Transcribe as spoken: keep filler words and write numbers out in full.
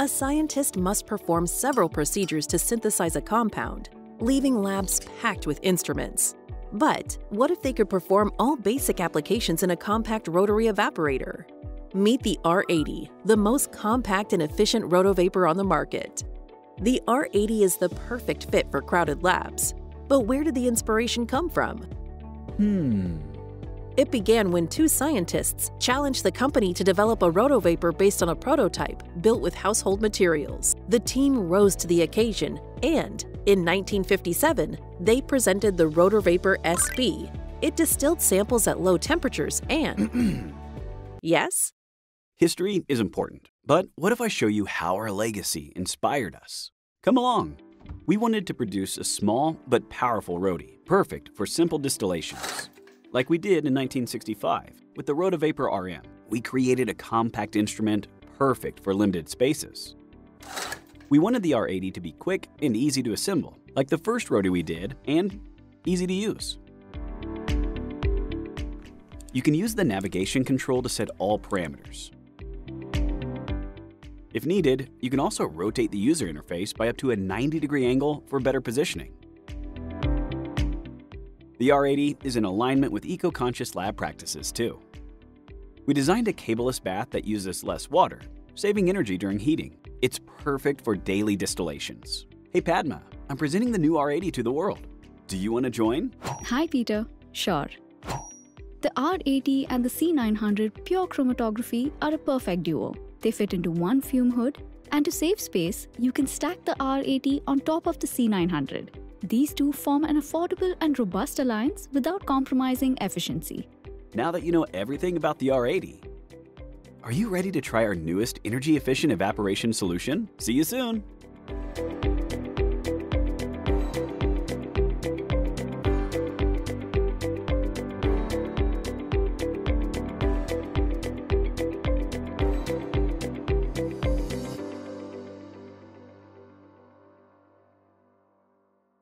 A scientist must perform several procedures to synthesize a compound, leaving labs packed with instruments. But what if they could perform all basic applications in a compact rotary evaporator? Meet the R eighty, the most compact and efficient rotavapor on the market. The R eighty is the perfect fit for crowded labs. But where did the inspiration come from? Hmm. It began when two scientists challenged the company to develop a rotavapor based on a prototype built with household materials. The team rose to the occasion, and in nineteen fifty-seven, they presented the Rotavapor S B. It distilled samples at low temperatures and… Yes? History is important, but what if I show you how our legacy inspired us? Come along. We wanted to produce a small but powerful roti, perfect for simple distillations. Like we did in nineteen sixty-five with the Rotavapor R M, we created a compact instrument perfect for limited spaces. We wanted the R eighty to be quick and easy to assemble, like the first roti we did, and easy to use. You can use the navigation control to set all parameters. If needed, you can also rotate the user interface by up to a ninety degree angle for better positioning. The R eighty is in alignment with eco-conscious lab practices too. We designed a cableless bath that uses less water, saving energy during heating. It's perfect for daily distillations. Hey Padma, I'm presenting the new R eighty to the world. Do you want to join? Hi Peter, sure. The R eighty and the C nine hundred pure chromatography are a perfect duo. They fit into one fume hood, and to save space, you can stack the R eighty on top of the C nine hundred. These two form an affordable and robust alliance without compromising efficiency. Now that you know everything about the R eighty, are you ready to try our newest energy-efficient evaporation solution? See you soon!